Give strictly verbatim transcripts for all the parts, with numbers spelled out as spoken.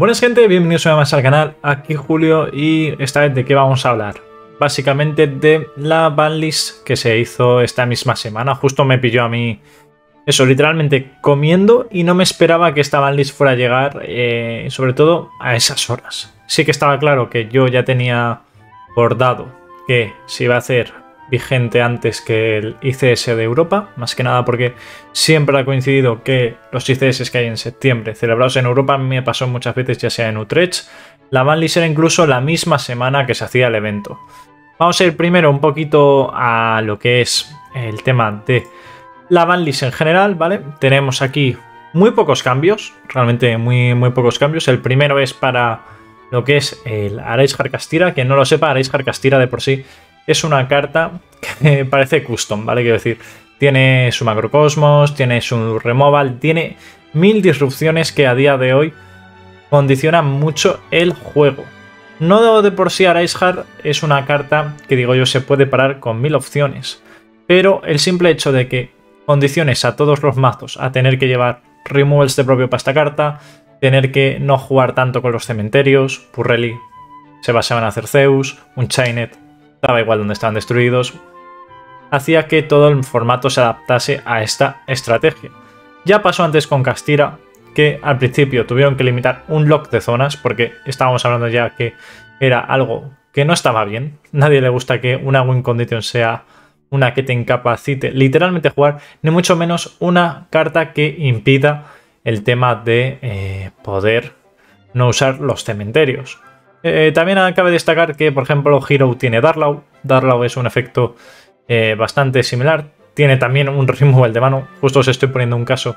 Buenas gente, bienvenidos una vez más al canal, aquí Julio y esta vez de qué vamos a hablar. Básicamente de la banlist que se hizo esta misma semana, justo me pilló a mí eso, literalmente comiendo y no me esperaba que esta banlist fuera a llegar, eh, sobre todo a esas horas. Sí que estaba claro que yo ya tenía bordado que se iba a hacer vigente antes que el I C S de Europa, más que nada porque siempre ha coincidido que los I C S que hay en septiembre celebrados en Europa, a mí me pasó muchas veces, ya sea en Utrecht, la banlist era incluso la misma semana que se hacía el evento. Vamos a ir primero un poquito a lo que es el tema de la banlist en general, ¿vale? Tenemos aquí muy pocos cambios, realmente muy, muy pocos cambios. El primero es para lo que es el Areishar Kashtira. Quien no lo sepa, Areishar Kashtira de por sí es una carta que parece custom, ¿vale? Quiero decir, tiene su macrocosmos, tiene su removal, tiene mil disrupciones que a día de hoy condicionan mucho el juego. No de por sí Areishar es una carta que, digo yo, se puede parar con mil opciones, pero el simple hecho de que condiciones a todos los mazos a tener que llevar removals de propio para esta carta, tener que no jugar tanto con los cementerios, Purrely se basaban a hacer Zeus, un Chainet estaba igual donde estaban destruidos, hacía que todo el formato se adaptase a esta estrategia. Ya pasó antes con Kashtira, que al principio tuvieron que limitar un lock de zonas, porque estábamos hablando ya que era algo que no estaba bien. Nadie le gusta que una win condition sea una que te incapacite literalmente jugar, ni mucho menos una carta que impida el tema de eh, poder no usar los cementerios. Eh, también cabe destacar que, por ejemplo, Hero tiene Darlaw. Darlaw es un efecto eh, bastante similar. Tiene también un removal de mano. Justo os estoy poniendo un caso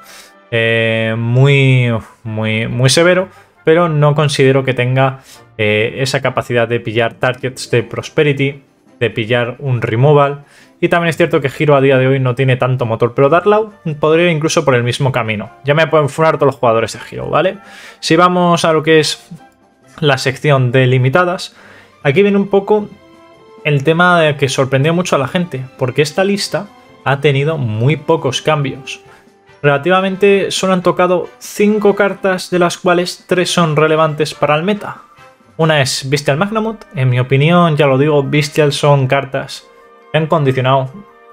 eh, muy, muy, muy severo, pero no considero que tenga eh, esa capacidad de pillar targets de Prosperity, de pillar un removal. Y también es cierto que Hero a día de hoy no tiene tanto motor, pero Darlaw podría ir incluso por el mismo camino. Ya me pueden funar todos los jugadores de Hero, ¿vale? Si vamos a lo que es la sección de limitadas, aquí viene un poco el tema de que sorprendió mucho a la gente, porque esta lista ha tenido muy pocos cambios. Relativamente solo han tocado cinco cartas, de las cuales tres son relevantes para el meta. Una es Bystial Magnamut. En mi opinión, ya lo digo, Bystial son cartas que han condicionado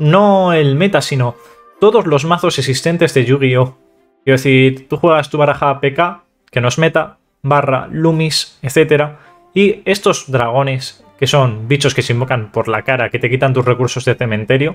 no el meta, sino todos los mazos existentes de Yu-Gi-Oh! Quiero decir, tú juegas tu baraja P K, que no es meta, barra, Lumis, etcétera. Y estos dragones, que son bichos que se invocan por la cara, que te quitan tus recursos de cementerio,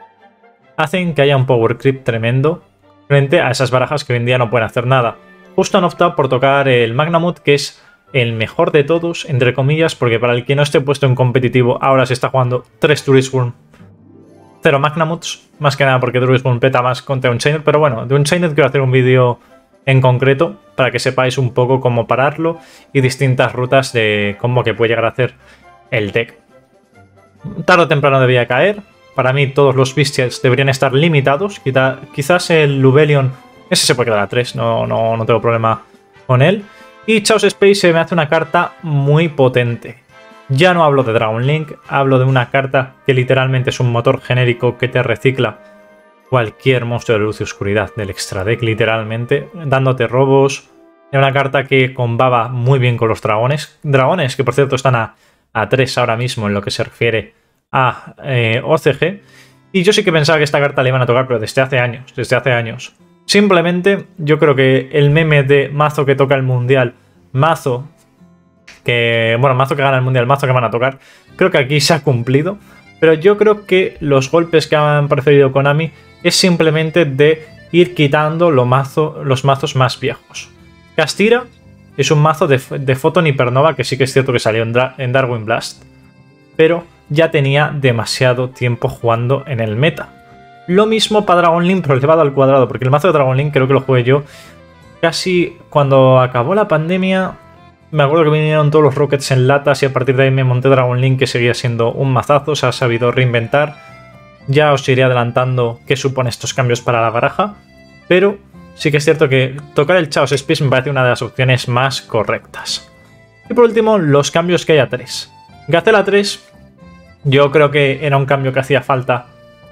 hacen que haya un power creep tremendo frente a esas barajas que hoy en día no pueden hacer nada. Justo han optado por tocar el Magnamut, que es el mejor de todos, entre comillas, porque para el que no esté puesto en competitivo, ahora se está jugando tres Druisburn, cero Magnamuts, más que nada porque Druisburn peta más contra un Chainet, pero bueno, de un Chainet quiero hacer un vídeo en concreto para que sepáis un poco cómo pararlo y distintas rutas de cómo que puede llegar a hacer el deck. Tarde o temprano debía caer. Para mí todos los Bystials deberían estar limitados. Quizás el Lubellion, ese se puede quedar a tres, no, no, no tengo problema con él. Y Chaos Space se me hace una carta muy potente. Ya no hablo de Dragon Link, hablo de una carta que literalmente es un motor genérico que te recicla cualquier monstruo de luz y oscuridad del extra deck, literalmente, dándote robos. Era una carta que combaba muy bien con los dragones. Dragones que, por cierto, están a, a tres ahora mismo en lo que se refiere a eh, O C G. Y yo sí que pensaba que esta carta le iban a tocar, pero desde hace años, desde hace años. Simplemente, yo creo que el meme de mazo que toca el mundial, mazo que... Bueno, mazo que gana el mundial, mazo que van a tocar, creo que aquí se ha cumplido. Pero yo creo que los golpes que han preferido Konami es simplemente de ir quitando lo mazo, los mazos más viejos. Kashtira es un mazo de, de Photon Hypernova, que sí que es cierto que salió en, en Darwin Blast, pero ya tenía demasiado tiempo jugando en el meta. Lo mismo para Dragon Link, pero elevado al cuadrado, porque el mazo de Dragon Link creo que lo jugué yo casi cuando acabó la pandemia. Me acuerdo que vinieron todos los Rockets en latas y a partir de ahí me monté Dragon Link, que seguía siendo un mazazo, se ha sabido reinventar. Ya os iré adelantando qué supone estos cambios para la baraja, pero sí que es cierto que tocar el Chaos Space me parece una de las opciones más correctas. Y por último, los cambios que hay a tres. Gazelle a tres, yo creo que era un cambio que hacía falta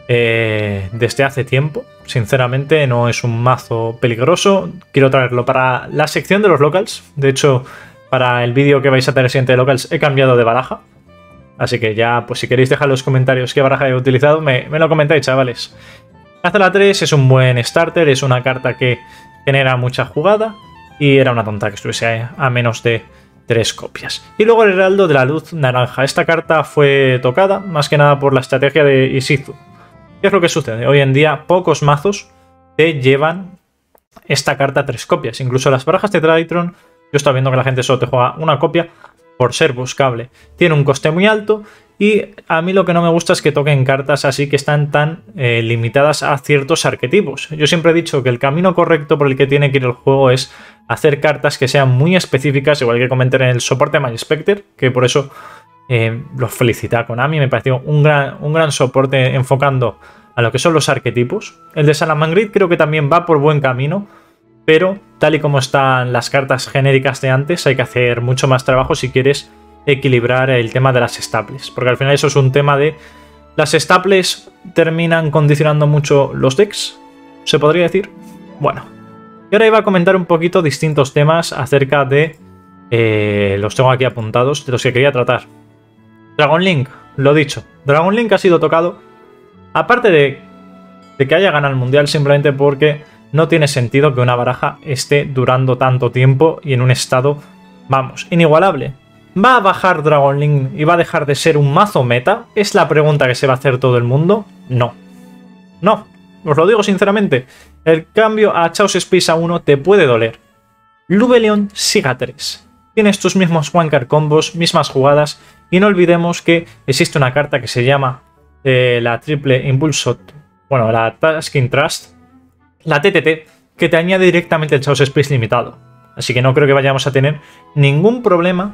eh, desde hace tiempo. Sinceramente no es un mazo peligroso. Quiero traerlo para la sección de los locals. De hecho, para el vídeo que vais a tener siguiente de locals he cambiado de baraja. Así que ya, pues si queréis dejar en los comentarios qué baraja he utilizado, me, me lo comentáis, chavales. Gacela tres es un buen starter, es una carta que genera mucha jugada y era una tonta que estuviese a menos de tres copias. Y luego el Heraldo de la Luz Naranja. Esta carta fue tocada más que nada por la estrategia de Ishizu. ¿Qué es lo que sucede? Hoy en día pocos mazos te llevan esta carta a tres copias. Incluso las barajas de Tritron, yo estaba viendo que la gente solo te juega una copia por ser buscable. Tiene un coste muy alto y a mí lo que no me gusta es que toquen cartas así que están tan eh, limitadas a ciertos arquetipos. Yo siempre he dicho que el camino correcto por el que tiene que ir el juego es hacer cartas que sean muy específicas, igual que comenté en el soporte de Magispecter, que por eso eh, los felicité a Konami. Me pareció un gran, un gran soporte enfocando a lo que son los arquetipos. El de Salamangreat creo que también va por buen camino, pero tal y como están las cartas genéricas de antes, hay que hacer mucho más trabajo si quieres equilibrar el tema de las staples, porque al final eso es un tema de... Las staples terminan condicionando mucho los decks, se podría decir. Bueno, y ahora iba a comentar un poquito distintos temas acerca de... Eh, los tengo aquí apuntados, de los que quería tratar. Dragon Link, lo dicho, Dragon Link ha sido tocado, aparte de, de que haya ganado el mundial, simplemente porque no tiene sentido que una baraja esté durando tanto tiempo y en un estado, vamos, inigualable. ¿Va a bajar Dragon Link y va a dejar de ser un mazo meta? ¿Es la pregunta que se va a hacer todo el mundo? No. No. Os lo digo sinceramente. El cambio a Chaos Space a uno te puede doler. Lubelion sigue a tres. Tienes tus mismos one card combos, mismas jugadas. Y no olvidemos que existe una carta que se llama eh, la Triple Impulso... Bueno, la Tasking Trust. La T T T, que te añade directamente el Chaos Space limitado. Así que no creo que vayamos a tener ningún problema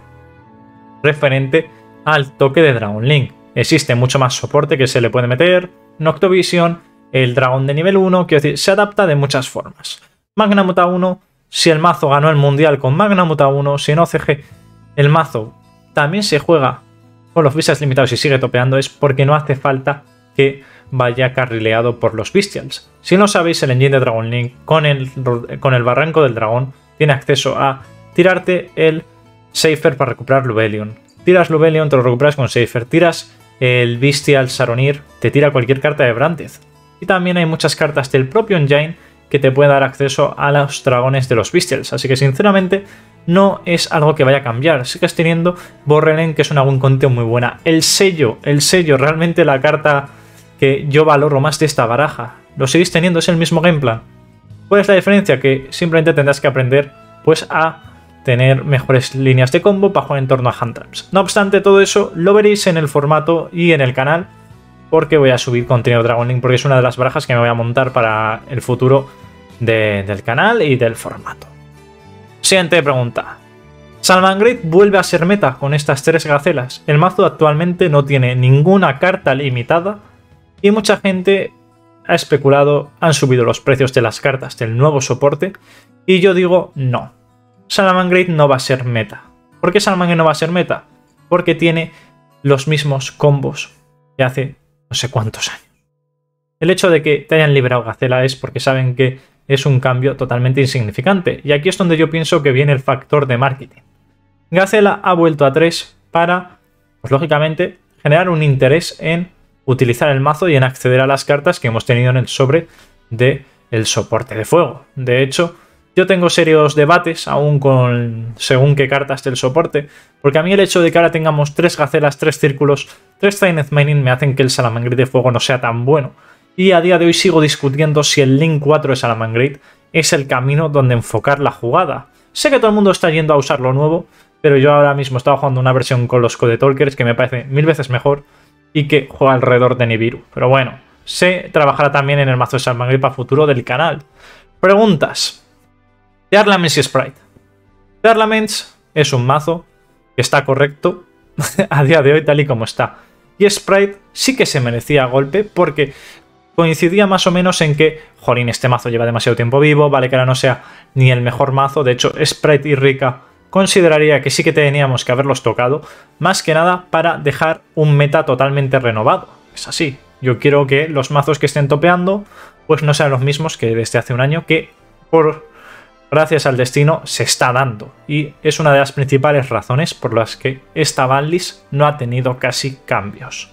referente al toque de Dragon Link. Existe mucho más soporte que se le puede meter, Noctovision, el dragón de nivel uno, quiero decir, se adapta de muchas formas. Magnamut A uno, si el mazo ganó el mundial con Magnamut A uno, si en O C G el mazo también se juega con los vistas limitados y sigue topeando, es porque no hace falta que vaya carrileado por los Bestials. Si no sabéis, el engine de Dragon Link con el, con el barranco del dragón tiene acceso a tirarte el Safer para recuperar Lubelion. Tiras Lubelion, te lo recuperas con Safer. Tiras el Bestial Saronir, te tira cualquier carta de Brantez. Y también hay muchas cartas del propio engine que te pueden dar acceso a los dragones de los Bestials. Así que sinceramente no es algo que vaya a cambiar. Sigues teniendo Borrelen, que es una win content muy buena. El sello, el sello, realmente la carta que yo valoro más de esta baraja. Lo seguís teniendo, es el mismo game plan. ¿Cuál es la diferencia? Que simplemente tendrás que aprender pues a tener mejores líneas de combo para jugar en torno a hand traps. No obstante, todo eso lo veréis en el formato y en el canal, porque voy a subir contenido de Dragon Link, porque es una de las barajas que me voy a montar para el futuro de, del canal y del formato. Siguiente pregunta. Salamangreat vuelve a ser meta con estas tres gacelas. El mazo actualmente no tiene ninguna carta limitada y mucha gente ha especulado, han subido los precios de las cartas del nuevo soporte y yo digo no. Salamangreat no va a ser meta. ¿Por qué Salamangreat no va a ser meta? Porque tiene los mismos combos que hace no sé cuántos años. El hecho de que te hayan liberado Gacela es porque saben que es un cambio totalmente insignificante. Y aquí es donde yo pienso que viene el factor de marketing. Gacela ha vuelto a tres para, pues lógicamente, generar un interés en utilizar el mazo y en acceder a las cartas que hemos tenido en el sobre del soporte de fuego. De hecho, yo tengo serios debates aún con según qué cartas del soporte, porque a mí el hecho de que ahora tengamos tres gacelas, tres círculos, tres Zenith Mining me hacen que el Salamangreat de fuego no sea tan bueno. Y a día de hoy sigo discutiendo si el Link cuatro de Salamangreat es el camino donde enfocar la jugada. Sé que todo el mundo está yendo a usar lo nuevo, pero yo ahora mismo estaba jugando una versión con los Code Talkers que me parece mil veces mejor y que juega alrededor de Nibiru. Pero bueno, se trabajará también en el mazo de Salamangreat para futuro del canal. Preguntas. Tearlaments y Sprite. Tearlaments es un mazo que está correcto a día de hoy tal y como está. Y Sprite sí que se merecía golpe porque coincidía más o menos en que, jolín, este mazo lleva demasiado tiempo vivo, vale que ahora no sea ni el mejor mazo. De hecho, Sprite y Rika consideraría que sí que teníamos que haberlos tocado, más que nada para dejar un meta totalmente renovado. Es así. Yo quiero que los mazos que estén topeando pues no sean los mismos que desde hace un año, que por gracias al destino se está dando. Y es una de las principales razones por las que esta banlist no ha tenido casi cambios.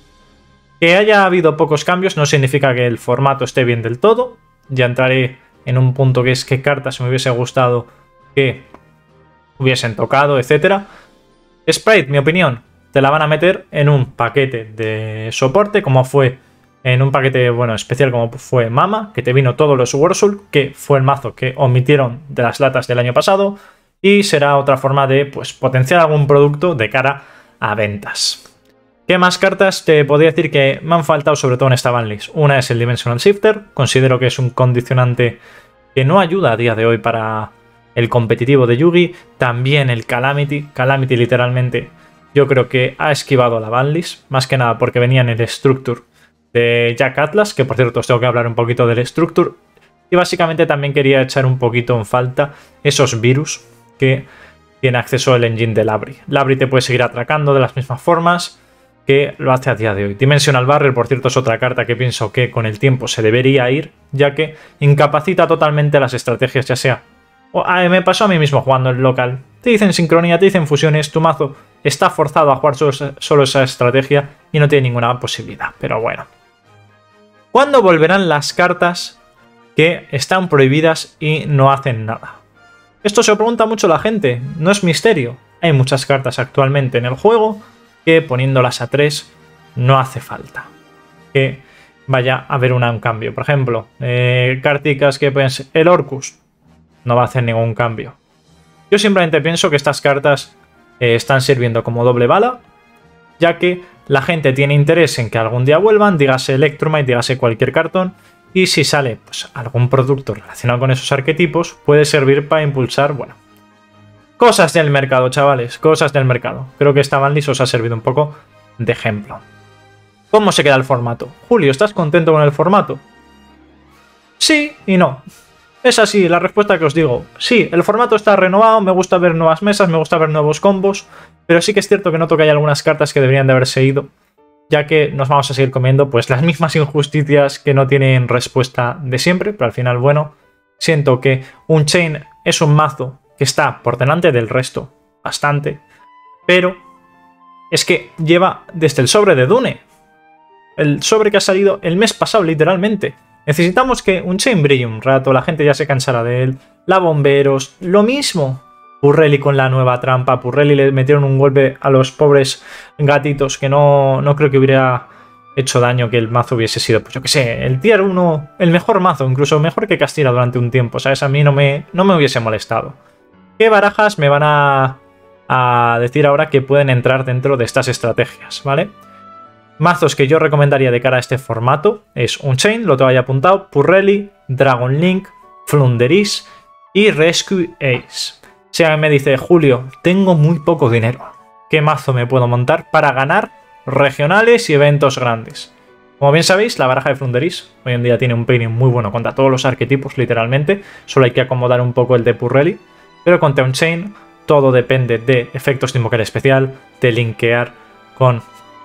Que haya habido pocos cambios no significa que el formato esté bien del todo. Ya entraré en un punto que es qué cartas me hubiese gustado que hubiesen tocado, etcétera. Sprite, mi opinión, te la van a meter en un paquete de soporte, como fue en un paquete bueno especial como fue Mama, que te vino todos los Warsoul, que fue el mazo que omitieron de las latas del año pasado, y será otra forma de pues potenciar algún producto de cara a ventas. ¿Qué más cartas te podría decir que me han faltado sobre todo en esta banlist? Una es el Dimensional Shifter, considero que es un condicionante que no ayuda a día de hoy para el competitivo de Yugi. También el Calamity, Calamity literalmente yo creo que ha esquivado a la banlist, más que nada porque venía en el Structure de Jack Atlas, que por cierto os tengo que hablar un poquito del Structure, y básicamente también quería echar un poquito en falta esos virus que tiene acceso al engine de Labri. Labri te puede seguir atracando de las mismas formas que lo hace a día de hoy. Dimensional Barrier, por cierto, es otra carta que pienso que con el tiempo se debería ir, ya que incapacita totalmente las estrategias, ya sea... O, ah, me pasó a mí mismo jugando en local. Te dicen sincronía, te dicen fusiones, tu mazo está forzado a jugar solo, solo esa estrategia y no tiene ninguna posibilidad. Pero bueno. ¿Cuándo volverán las cartas que están prohibidas y no hacen nada? Esto se lo pregunta mucho la gente, no es misterio. Hay muchas cartas actualmente en el juego que poniéndolas a tres no hace falta que vaya a haber una, un cambio. Por ejemplo, eh, carticas que pueden ser el Orcus, no va a hacer ningún cambio. Yo simplemente pienso que estas cartas eh, están sirviendo como doble bala, ya que la gente tiene interés en que algún día vuelvan, dígase Electromite, dígase cualquier cartón, y si sale pues, algún producto relacionado con esos arquetipos, puede servir para impulsar, bueno, cosas del mercado, chavales, cosas del mercado. Creo que esta banlist os ha servido un poco de ejemplo. ¿Cómo se queda el formato? Julio, ¿estás contento con el formato? Sí y no. Es así, la respuesta que os digo. Sí, el formato está renovado, me gusta ver nuevas mesas, me gusta ver nuevos combos, pero sí que es cierto que noto que hay algunas cartas que deberían de haberse ido, ya que nos vamos a seguir comiendo pues las mismas injusticias que no tienen respuesta de siempre, pero al final, bueno, siento que un Chain es un mazo que está por delante del resto, bastante, pero es que lleva desde el sobre de Dune, el sobre que ha salido el mes pasado literalmente. Necesitamos que un Chain brille un rato, la gente ya se cansará de él, la Bomberos, lo mismo. Purreli con la nueva trampa, Purreli le metieron un golpe a los pobres gatitos que no, no creo que hubiera hecho daño que el mazo hubiese sido, pues yo que sé, el tier uno, el mejor mazo, incluso mejor que Castilla durante un tiempo, ¿sabes? A mí no me, no me hubiese molestado. ¿Qué barajas me van a, a decir ahora que pueden entrar dentro de estas estrategias, ¿vale? Mazos que yo recomendaría de cara a este formato es Unchained, lo tengo ahí apuntado, Purreli, Dragon Link, Flunderis y Rescue Ace. Si alguien me dice, Julio, tengo muy poco dinero, ¿qué mazo me puedo montar para ganar regionales y eventos grandes? Como bien sabéis, la baraja de Flunderis hoy en día tiene un pairing muy bueno contra todos los arquetipos, literalmente. Solo hay que acomodar un poco el de Purreli. Pero contra Unchained todo depende de efectos de invocar especial, de linkear con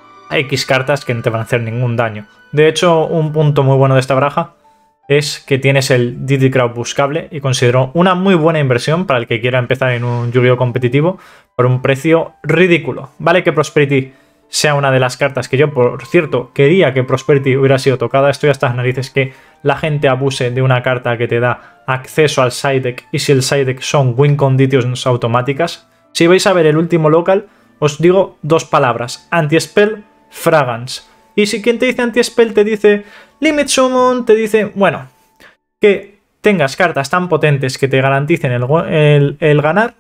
X cartas que no te van a hacer ningún daño. De hecho, un punto muy bueno de esta baraja es que tienes el Didi Crowd buscable y considero una muy buena inversión para el que quiera empezar en un Yu-Gi-Oh competitivo por un precio ridículo. Vale que Prosperity sea una de las cartas que yo, por cierto, quería que Prosperity hubiera sido tocada. Estoy hasta las narices que la gente abuse de una carta que te da acceso al side deck y si el side deck son win conditions automáticas. Si vais a ver el último local, os digo dos palabras, anti-spell, Fragrance. Y si quien te dice anti-spell te dice Limit Summon, te dice, bueno, que tengas cartas tan potentes que te garanticen el, el, el ganar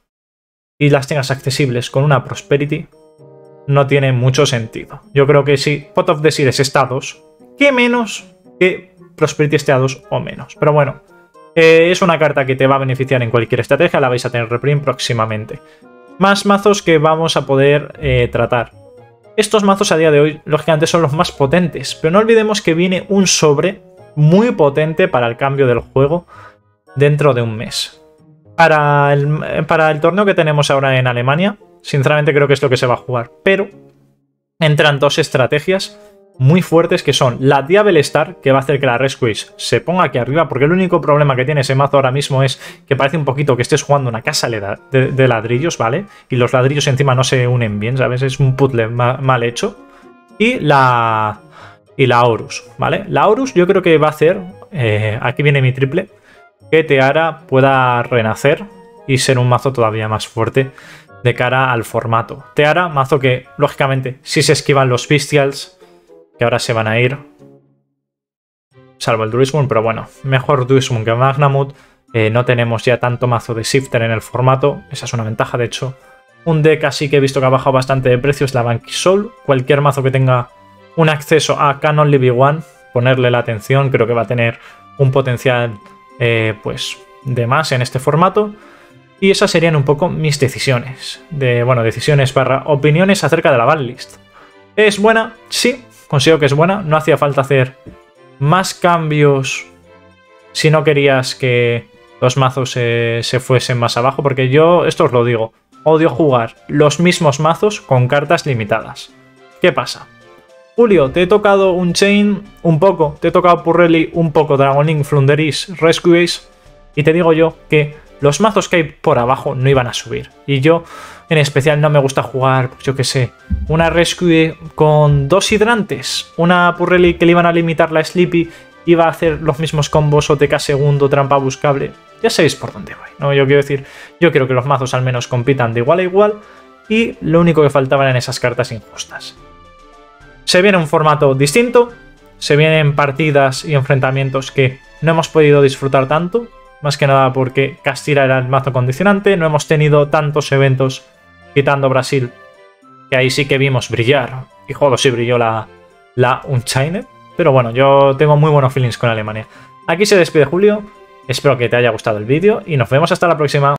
y las tengas accesibles con una Prosperity, no tiene mucho sentido. Yo creo que si Pot of Desires está a dos, ¿qué menos que Prosperity esté a dos o menos? Pero bueno, eh, es una carta que te va a beneficiar en cualquier estrategia, la vais a tener reprint próximamente. Más mazos que vamos a poder eh, tratar. Estos mazos a día de hoy, lógicamente, son los más potentes, pero no olvidemos que viene un sobre muy potente para el cambio del juego dentro de un mes. Para el, para el torneo que tenemos ahora en Alemania, sinceramente creo que es lo que se va a jugar, pero entran dos estrategias muy fuertes, que son la Diabel Star, que va a hacer que la Rescues se ponga aquí arriba, porque el único problema que tiene ese mazo ahora mismo es que parece un poquito que estés jugando una casa de, de ladrillos, ¿vale? Y los ladrillos encima no se unen bien, ¿sabes? Es un puzzle mal, mal hecho. Y la... Y la Horus, ¿vale? La Horus yo creo que va a hacer, eh, aquí viene mi triple, que Teara pueda renacer y ser un mazo todavía más fuerte de cara al formato. Teara, mazo que, lógicamente, si se esquivan los Bestials, que ahora se van a ir, salvo el Druismoon, pero bueno, mejor Druismoon que Magnamut. Eh, no tenemos ya tanto mazo de Shifter en el formato, esa es una ventaja, de hecho. Un deck así que he visto que ha bajado bastante de precio es la Banky Soul. Cualquier mazo que tenga un acceso a Can Only Be One, ponerle la atención, creo que va a tener un potencial eh, pues de más en este formato. Y esas serían un poco mis decisiones, de bueno, decisiones barra opiniones acerca de la banlist. ¿Es buena? Sí, considero que es buena, no hacía falta hacer más cambios si no querías que los mazos eh, se fuesen más abajo, porque yo, esto os lo digo, odio jugar los mismos mazos con cartas limitadas. ¿Qué pasa? Julio, te he tocado un Chain un poco, te he tocado Purrely un poco, Dragon Link, Flunderis, Rescues, y te digo yo que los mazos que hay por abajo no iban a subir. Y yo, en especial, no me gusta jugar, pues yo qué sé, una Rescue con dos hidrantes, una Purrely que le iban a limitar la Sleepy, iba a hacer los mismos combos, O T K segundo, trampa buscable. Ya sabéis por dónde voy, ¿no? Yo quiero decir, yo quiero que los mazos al menos compitan de igual a igual, y lo único que faltaban eran esas cartas injustas. Se viene un formato distinto, se vienen partidas y enfrentamientos que no hemos podido disfrutar tanto, más que nada porque Castilla era el mazo condicionante, no hemos tenido tantos eventos quitando Brasil, que ahí sí que vimos brillar, y joder, sí brilló la, la Unchained, pero bueno, yo tengo muy buenos feelings con Alemania. Aquí se despide Julio, espero que te haya gustado el vídeo y nos vemos hasta la próxima.